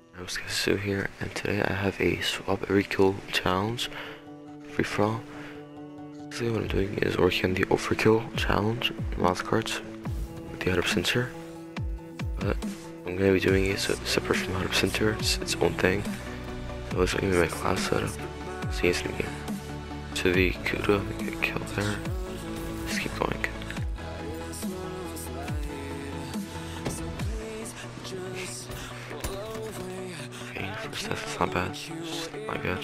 I'm Sue here, and today I have a swap every kill challenge, free for all. Basically what I'm doing is working on the overkill challenge, wildcards, with the 100% sure. But I'm going to be doing it separate from the 100% sure, it's its own thing. So let's give me my class setup, see it's in the game. To the Kuda, get a kill there, just keep going. Okay, first death, it's not bad, just not good.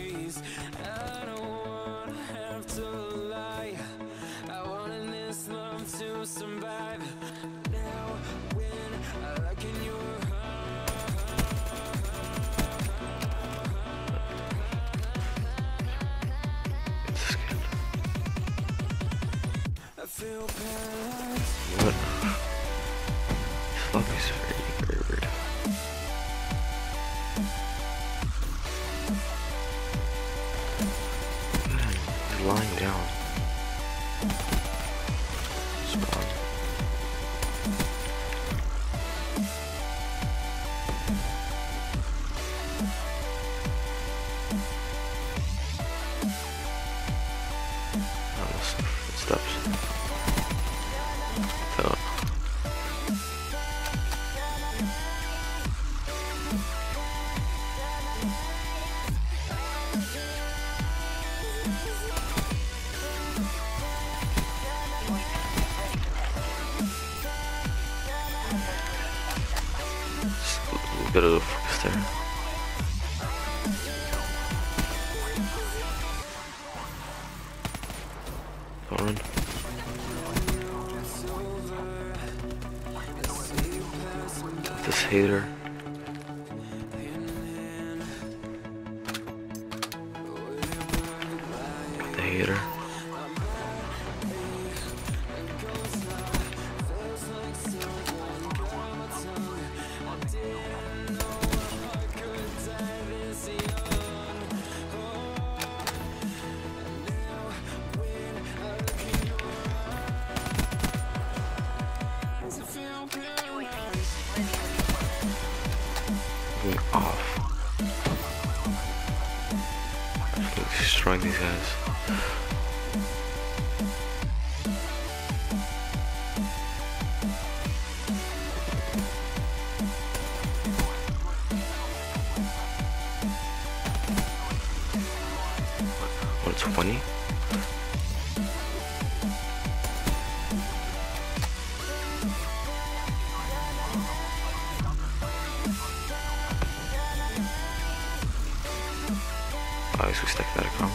What? This lobby is very weird. He's lying down. Spawn. Footsteps. A bit of a focus there. Don't run. This hater. The hater. Going off. Absolutely destroying these guys. What, 20? I guess we stack that armor.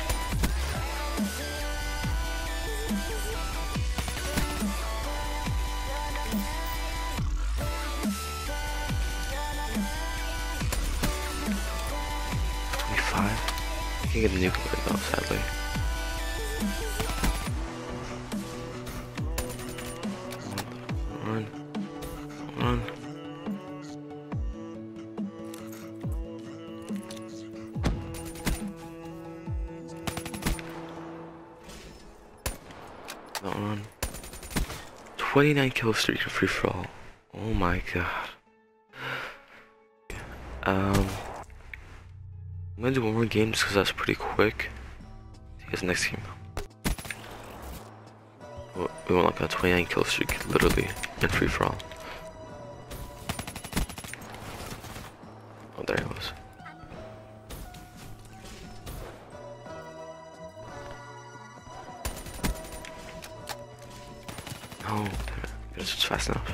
I can't get a nuclear though, sadly. Run. Run. Don't run. 29 kill streak free for all. Oh my god. I'm gonna do one more game just because that's pretty quick. See you guys next game. We want like a 29 kill streak, literally, in free for all. Oh, there he was. No, damn it. This was fast enough.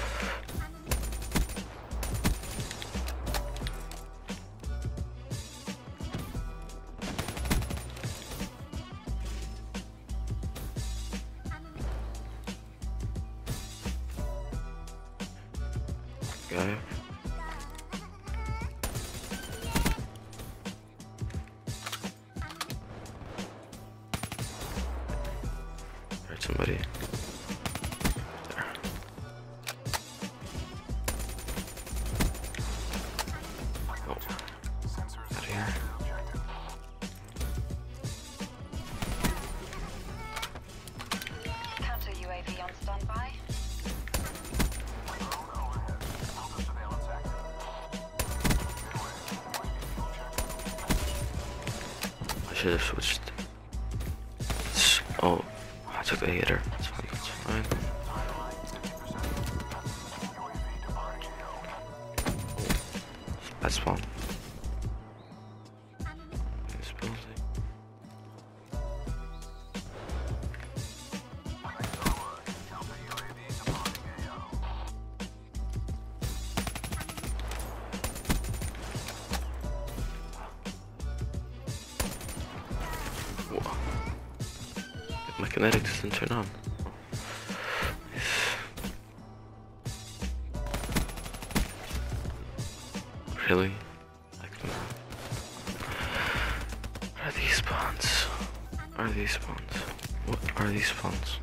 Guy. Alright, somebody. There. Oh. Out of here. Counter UAV on standby. should have switched. Oh, I took the hitter. That's fine. That's fine. Bad spawn. This building. Whoa. My kinetic doesn't turn on. Really? Are these spawns? Are these spawns? What are these spawns?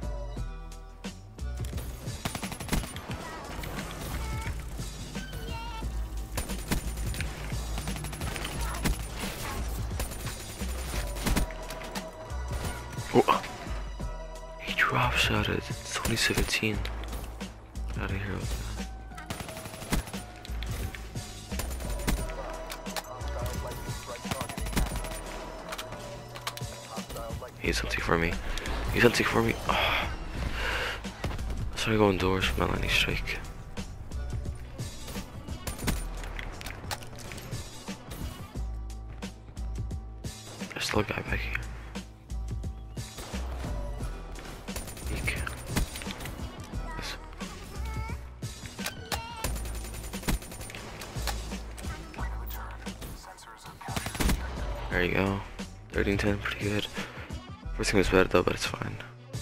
Oh, he drop shotted. It's 2017. Get out of here with that. He's hunting for me. He's hunting for me. Oh. Sorry, going doors for my lightning strike. There's still a guy back here. Eek. Yes. There you go. 13-10, pretty good. First game was bad though, but it's fine.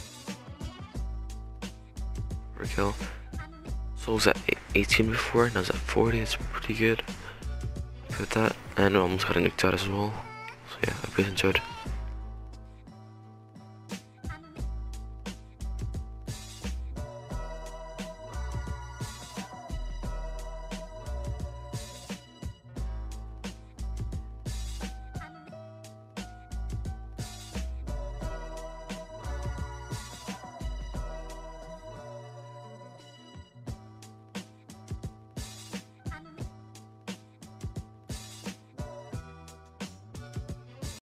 Overkill. So was at 18 before, now it's at 40, it's pretty good. With that, and I almost got a nuked out as well. So yeah, I hope you guys enjoyed.